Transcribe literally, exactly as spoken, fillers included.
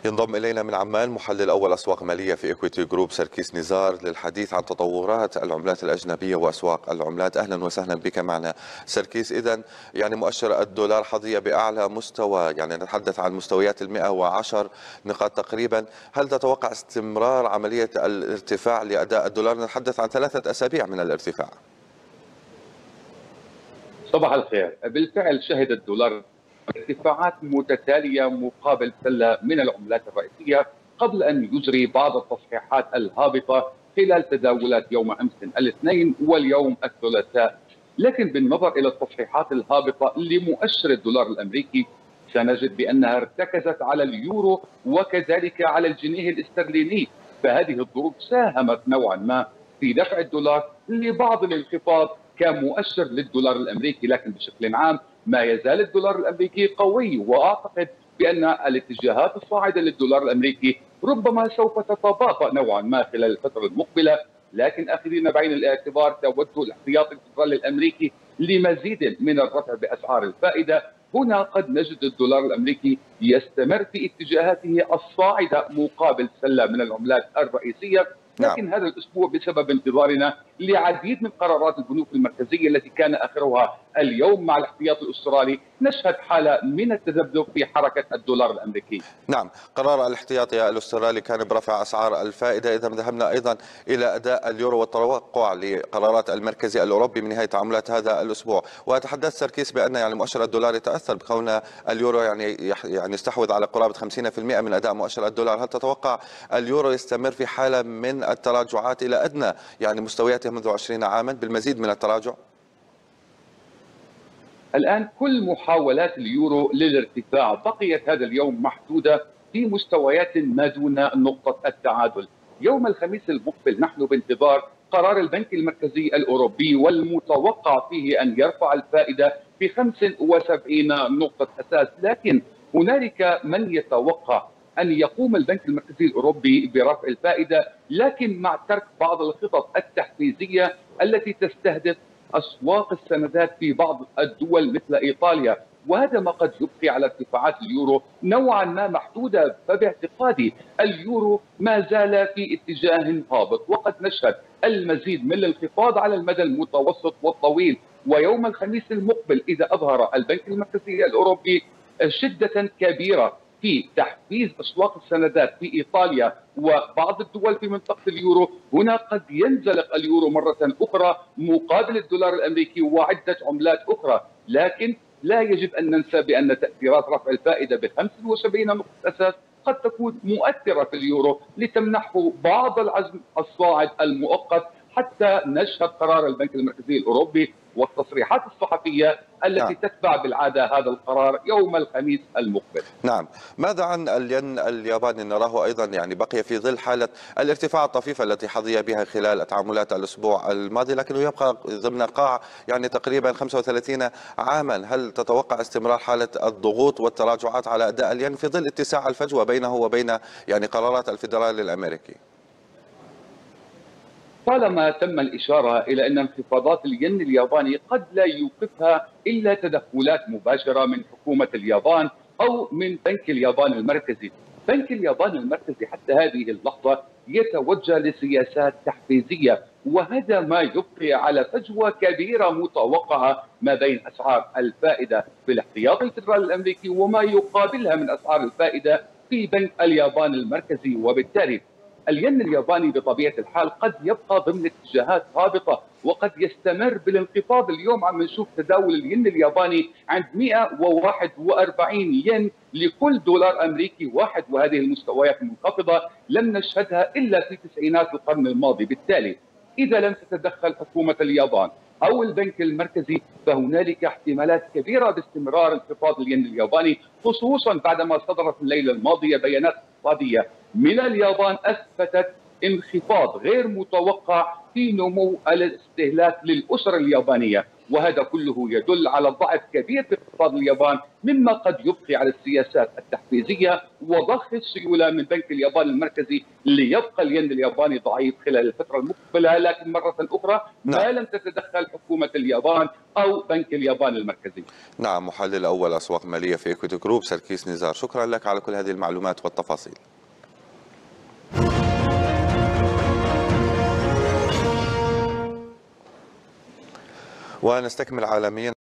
ينضم إلينا من عمان محلل أول أسواق مالية في إكويتي جروب سركيس نزار للحديث عن تطورات العملات الأجنبية وأسواق العملات. أهلا وسهلا بك معنا سركيس. إذن يعني مؤشر الدولار حظي بأعلى مستوى، يعني نتحدث عن مستويات المئة وعشر نقاط تقريبا. هل تتوقع استمرار عملية الارتفاع لأداء الدولار؟ نتحدث عن ثلاثة أسابيع من الارتفاع. صباح الخير. بالفعل شهد الدولار ارتفاعات متتالية مقابل سلة من العملات الرئيسية قبل أن يجري بعض التصحيحات الهابطة خلال تداولات يوم أمس الاثنين واليوم الثلاثاء. لكن بالنظر إلى التصحيحات الهابطة لمؤشر الدولار الأمريكي سنجد بأنها ارتكزت على اليورو وكذلك على الجنيه الاسترليني، فهذه الظروف ساهمت نوعا ما في دفع الدولار لبعض الانخفاض كمؤشر للدولار الامريكي. لكن بشكل عام ما يزال الدولار الامريكي قوي، واعتقد بان الاتجاهات الصاعده للدولار الامريكي ربما سوف تتباطأ نوعا ما خلال الفتره المقبله. لكن اخذين بعين الاعتبار توجه الاحتياطي الفدرالي الامريكي لمزيد من الرفع باسعار الفائده، هنا قد نجد الدولار الامريكي يستمر في اتجاهاته الصاعده مقابل سله من العملات الرئيسيه. لكن نعم. هذا الاسبوع بسبب انتظارنا لعديد من قرارات البنوك المركزيه التي كان اخرها اليوم مع الاحتياطي الاسترالي، نشهد حاله من التذبذب في حركه الدولار الامريكي. نعم، قرار الاحتياطي الاسترالي كان برفع اسعار الفائده. اذا ذهبنا ايضا الى اداء اليورو والتوقع لقرارات المركزي الاوروبي من نهايه تعاملات هذا الاسبوع، وتحدث سركيس بان يعني مؤشر الدولار يتاثر بكون اليورو يعني يعني يستحوذ على قرابه خمسين بالمئة من اداء مؤشر الدولار. هل تتوقع اليورو يستمر في حاله من التراجعات الى ادنى يعني مستوياته منذ عشرين عاما بالمزيد من التراجع؟ الآن كل محاولات اليورو للارتفاع بقيت هذا اليوم محدودة في مستويات ما دون نقطة التعادل. يوم الخميس المقبل نحن بانتظار قرار البنك المركزي الأوروبي، والمتوقع فيه أن يرفع الفائدة ب خمسة وسبعين نقطة أساس. لكن هنالك من يتوقع أن يقوم البنك المركزي الأوروبي برفع الفائدة، لكن مع ترك بعض الخطط التحفيزية التي تستهدف أسواق السندات في بعض الدول مثل إيطاليا، وهذا ما قد يبقي على ارتفاعات اليورو نوعا ما محدودة. فباعتقادي اليورو ما زال في اتجاه هابط، وقد نشهد المزيد من الانخفاض على المدى المتوسط والطويل. ويوم الخميس المقبل إذا أظهر البنك المركزي الأوروبي شدة كبيرة في تحفيز اسواق السندات في ايطاليا وبعض الدول في منطقه اليورو، هنا قد ينزلق اليورو مره اخرى مقابل الدولار الامريكي وعده عملات اخرى. لكن لا يجب ان ننسى بان تاثيرات رفع الفائده ب خمسة وسبعين نقطه اساس قد تكون مؤثره في اليورو لتمنحه بعض العزم الصاعد المؤقت حتى نشهد قرار البنك المركزي الاوروبي والتصريحات الصحفيه التي نعم. تتبع بالعاده هذا القرار يوم الخميس المقبل. نعم. ماذا عن الين الياباني؟ نراه أيضا يعني بقي في ظل حالة الارتفاع الطفيفة التي حظي بها خلال تعاملات الأسبوع الماضي، لكنه يبقى ضمن قاع يعني تقريبا خمسة وثلاثين عاما. هل تتوقع استمرار حالة الضغوط والتراجعات على أداء الين في ظل اتساع الفجوة بينه وبين يعني قرارات الفيدرالي الأمريكي؟ طالما تم الإشارة إلى أن انخفاضات الين الياباني قد لا يوقفها إلا تدخلات مباشرة من حكومة اليابان أو من بنك اليابان المركزي. بنك اليابان المركزي حتى هذه اللحظة يتوجه لسياسات تحفيزية، وهذا ما يبقي على فجوة كبيرة متوقعة ما بين أسعار الفائدة في الاحتياطي الفدرالي الأمريكي وما يقابلها من أسعار الفائدة في بنك اليابان المركزي. وبالتالي الين الياباني بطبيعة الحال قد يبقى ضمن اتجاهات هابطة، وقد يستمر بالانخفاض. اليوم عم نشوف تداول الين الياباني عند مئة وواحد وأربعين ين لكل دولار أمريكي واحد، وهذه المستويات المنخفضة لم نشهدها إلا في تسعينات القرن الماضي. بالتالي إذا لم تتدخل حكومة اليابان أو البنك المركزي فهنالك احتمالات كبيرة باستمرار انخفاض الين الياباني، خصوصا بعدما صدرت الليلة الماضية بيانات اقتصادية من اليابان أثبتت انخفاض غير متوقع في نمو الاستهلاك للأسر اليابانية. وهذا كله يدل على ضعف كبير في اقتصاد اليابان، مما قد يبقي على السياسات التحفيزية وضخ السيولة من بنك اليابان المركزي ليبقى الين الياباني ضعيف خلال الفترة المقبلة. لكن مرة أخرى ما لم تتدخل حكومة اليابان أو بنك اليابان المركزي. نعم، محلل أول أسواق مالية في إيكويتي جروب سركيس نزار، شكرا لك على كل هذه المعلومات والتفاصيل. ونستكمل عالميا.